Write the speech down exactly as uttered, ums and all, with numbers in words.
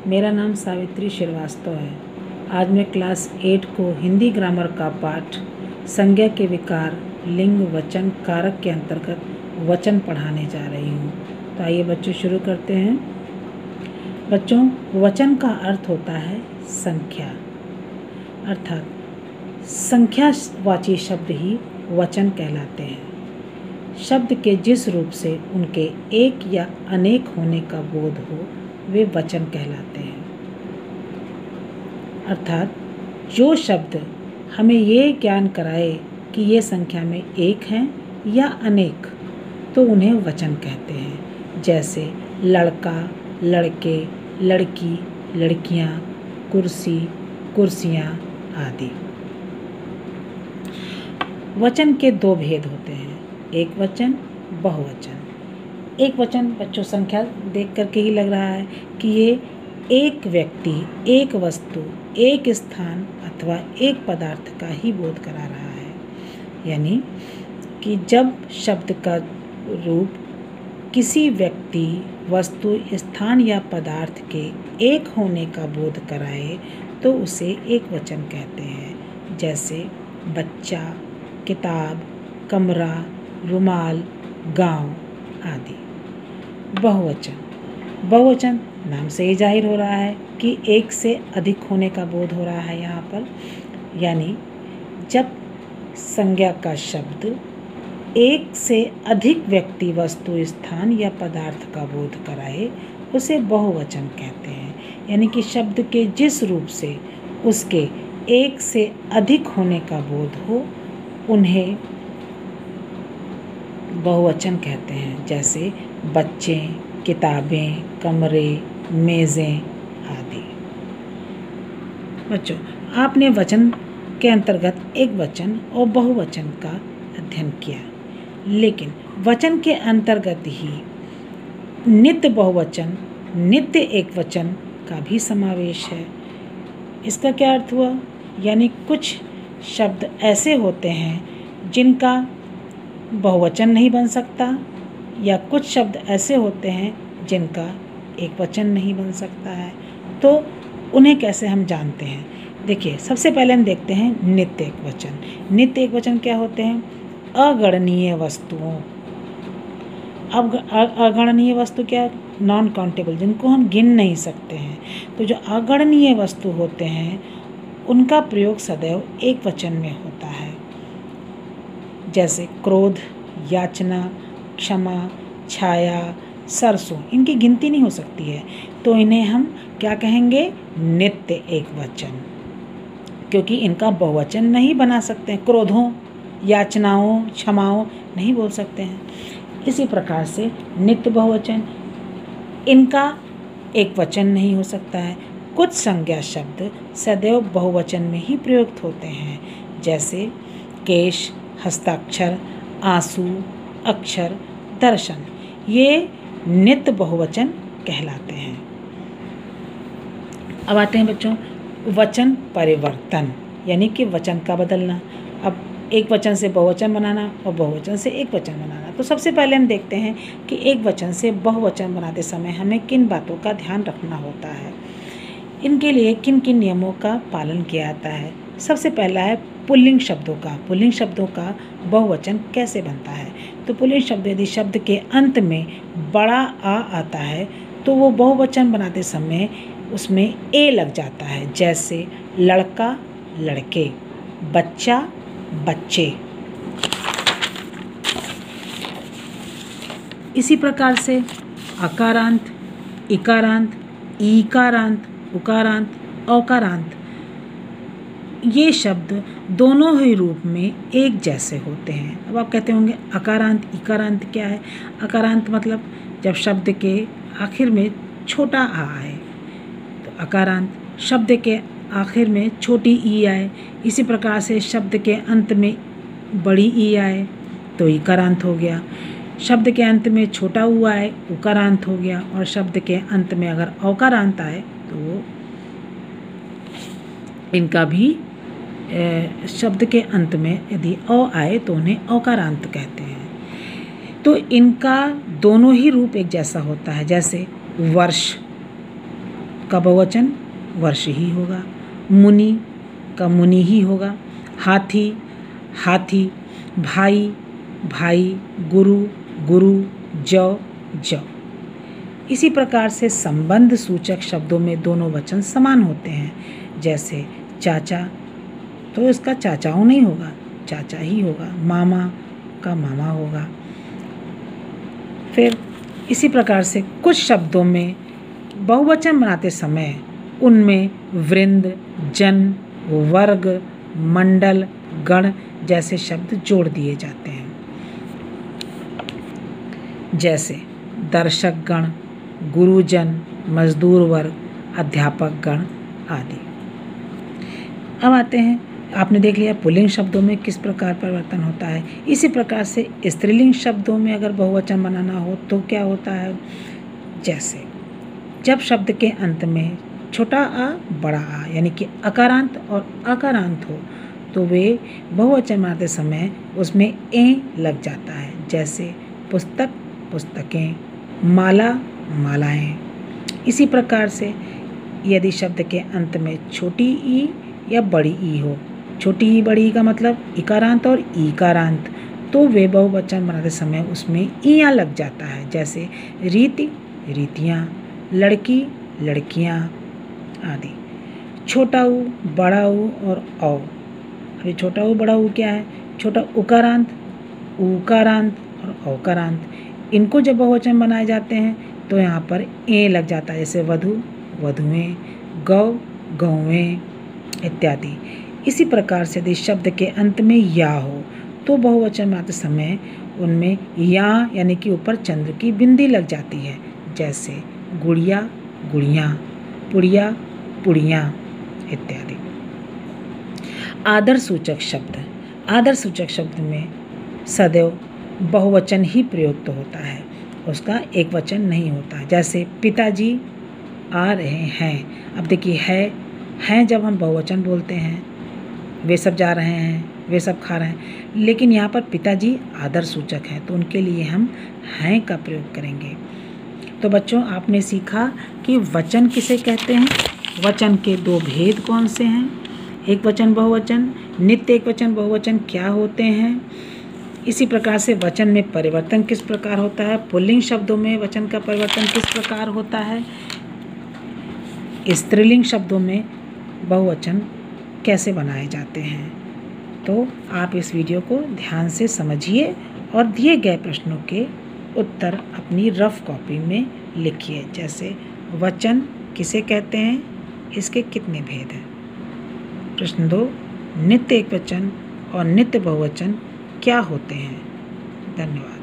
मेरा नाम सावित्री श्रीवास्तव है। आज मैं क्लास एट को हिंदी ग्रामर का पाठ संज्ञा के विकार लिंग वचन कारक के अंतर्गत वचन पढ़ाने जा रही हूँ। तो आइए बच्चों शुरू करते हैं। बच्चों, वचन का अर्थ होता है संख्या, अर्थात संख्यावाची शब्द ही वचन कहलाते हैं। शब्द के जिस रूप से उनके एक या अनेक होने का बोध हो वे वचन कहलाते हैं। अर्थात जो शब्द हमें ये ज्ञान कराए कि ये संख्या में एक हैं या अनेक, तो उन्हें वचन कहते हैं। जैसे लड़का, लड़के, लड़की, लड़कियाँ, कुर्सी, कुर्सियाँ आदि। वचन के दो भेद होते हैं, एक वचन, बहुवचन। एक वचन बच्चों संख्या देख करके ही लग रहा है कि ये एक व्यक्ति, एक वस्तु, एक स्थान अथवा एक पदार्थ का ही बोध करा रहा है। यानी कि जब शब्द का रूप किसी व्यक्ति, वस्तु, स्थान या पदार्थ के एक होने का बोध कराए तो उसे एक वचन कहते हैं। जैसे बच्चा, किताब, कमरा, रुमाल, गांव आदि। बहुवचन बहुवचन नाम से ही जाहिर हो रहा है कि एक से अधिक होने का बोध हो रहा है यहाँ पर। यानी जब संज्ञा का शब्द एक से अधिक व्यक्ति, वस्तु, स्थान या पदार्थ का बोध कराए उसे बहुवचन कहते हैं। यानी कि शब्द के जिस रूप से उसके एक से अधिक होने का बोध हो उन्हें बहुवचन कहते हैं। जैसे बच्चे, किताबें, कमरे, मेज़ें आदि। बच्चों, आपने वचन के अंतर्गत एक वचन और बहुवचन का अध्ययन किया, लेकिन वचन के अंतर्गत ही नित्य बहुवचन, नित्य एक वचन का भी समावेश है। इसका क्या अर्थ हुआ? यानी कुछ शब्द ऐसे होते हैं जिनका बहुवचन नहीं बन सकता, या कुछ शब्द ऐसे होते हैं जिनका एक वचन नहीं बन सकता है। तो उन्हें कैसे हम जानते हैं? देखिए, सबसे पहले हम देखते हैं नित्य एक वचन। नित्य एक वचन क्या होते हैं? अगणनीय वस्तुओं। अब अगणनीय वस्तु क्या? नॉन काउंटेबल, जिनको हम गिन नहीं सकते हैं। तो जो अगणनीय वस्तु होते हैं उनका प्रयोग सदैव एक वचन में होता है। जैसे क्रोध, याचना, क्षमा, छाया, सरसों, इनकी गिनती नहीं हो सकती है, तो इन्हें हम क्या कहेंगे? नित्य एक वचन, क्योंकि इनका बहुवचन नहीं बना सकते हैं। क्रोधों, याचनाओं, क्षमाओं नहीं बोल सकते हैं। इसी प्रकार से नित्य बहुवचन, इनका एक वचन नहीं हो सकता है। कुछ संज्ञा शब्द सदैव बहुवचन में ही प्रयुक्त होते हैं। जैसे केश, हस्ताक्षर, आंसू, अक्षर, दर्शन, ये नित्य बहुवचन कहलाते हैं। अब आते हैं बच्चों वचन परिवर्तन, यानी कि वचन का बदलना। अब एक वचन से बहुवचन बनाना और बहुवचन से एक वचन बनाना। तो सबसे पहले हम देखते हैं कि एक वचन से बहुवचन बनाते समय हमें किन बातों का ध्यान रखना होता है, इनके लिए किन किन नियमों का पालन किया जाता है। सबसे पहला है पुल्लिंग शब्दों का। पुल्लिंग शब्दों का बहुवचन कैसे बनता है? तो पुल्लिंग शब्द यदि शब्द के अंत में बड़ा आ आता है तो वो बहुवचन बनाते समय उसमें ए लग जाता है। जैसे लड़का, लड़के, बच्चा, बच्चे। इसी प्रकार से अकारांत, इकारांत, ईकारांत, उकारांत, औकारांत, ये शब्द दोनों ही रूप में एक जैसे होते हैं। अब आप कहते होंगे अकारांत, इकारांत क्या है? अकारांत मतलब जब शब्द के आखिर में छोटा आ आए तो अकारांत, शब्द के आखिर में छोटी ई आए। इसी प्रकार से शब्द के अंत में बड़ी ई आए तो इकारांत हो गया। शब्द के अंत में छोटा ऊ आए, उकारांत हो गया। और शब्द के अंत में अगर औकारांत आए तो वो इनका भी शब्द के अंत में यदि अ आए तो उन्हें औकारांत कहते हैं। तो इनका दोनों ही रूप एक जैसा होता है। जैसे वर्ष का बहुवचन वर्ष ही होगा। मुनि का मुनि ही होगा। हाथी हाथी, भाई भाई, गुरु गुरु, जौ जौ। इसी प्रकार से संबंध सूचक शब्दों में दोनों वचन समान होते हैं। जैसे चाचा तो इसका चाचाओं नहीं होगा, चाचा ही होगा। मामा का मामा होगा। फिर इसी प्रकार से कुछ शब्दों में बहुवचन बनाते समय उनमें वृंद, जन, वर्ग, मंडल, गण जैसे शब्द जोड़ दिए जाते हैं। जैसे दर्शक गण, गुरुजन, मजदूर वर्ग, अध्यापक गण आदि। अब आते हैं, आपने देख लिया पुल्लिंग शब्दों में किस प्रकार परिवर्तन होता है। इसी प्रकार से स्त्रीलिंग शब्दों में अगर बहुवचन बनाना हो तो क्या होता है। जैसे जब शब्द के अंत में छोटा आ बड़ा आ यानी कि अकारांत और अकारांत हो तो वे बहुवचन बनाते समय उसमें ए लग जाता है। जैसे पुस्तक पुस्तकें, माला मालाएं। इसी प्रकार से यदि शब्द के अंत में छोटी ई या बड़ी ई हो, छोटी ई बड़ी ई का मतलब इकारांत और ईकारांत, तो वे बहुवचन बनाते समय उसमें ईया लग जाता है। जैसे रीति रीतियाँ, लड़की लड़कियाँ आदि। छोटा ऊ, बड़ा ऊ और औ। अभी छोटा ऊ बड़ा ऊ क्या है। छोटा उकारांत, ऊकारांत और औकारांत, इनको जब बहुवचन बनाए जाते हैं तो यहाँ पर ए लग जाता है। जैसे वधु वधुएं, गौ गौएं इत्यादि। इसी प्रकार से यदि शब्द के अंत में या हो तो बहुवचन बनाते समय उनमें या यानी कि ऊपर चंद्र की बिंदी लग जाती है। जैसे गुड़िया गुड़ियाँ, पुड़िया पुड़ियाँ इत्यादि। आदर सूचक शब्द, आदर सूचक शब्द में सदैव बहुवचन ही प्रयुक्त होता है, उसका एक वचन नहीं होता है। जैसे पिताजी आ रहे हैं। अब देखिए है हैं जब हम बहुवचन बोलते हैं, वे सब जा रहे हैं, वे सब खा रहे हैं, लेकिन यहाँ पर पिताजी आदर सूचक हैं तो उनके लिए हम हैं का प्रयोग करेंगे। तो बच्चों आपने सीखा कि वचन किसे कहते हैं, वचन के दो भेद कौन से हैं, एक वचन बहुवचन, नित्य एक वचन बहुवचन क्या होते हैं। इसी प्रकार से वचन में परिवर्तन किस प्रकार होता है, पुल्लिंग शब्दों में वचन का परिवर्तन किस प्रकार होता है, स्त्रीलिंग शब्दों में बहुवचन कैसे बनाए जाते हैं। तो आप इस वीडियो को ध्यान से समझिए और दिए गए प्रश्नों के उत्तर अपनी रफ कॉपी में लिखिए। जैसे वचन किसे कहते हैं, इसके कितने भेद हैं। प्रश्न दो, नित्य एकवचन और नित्य बहुवचन क्या होते हैं। धन्यवाद।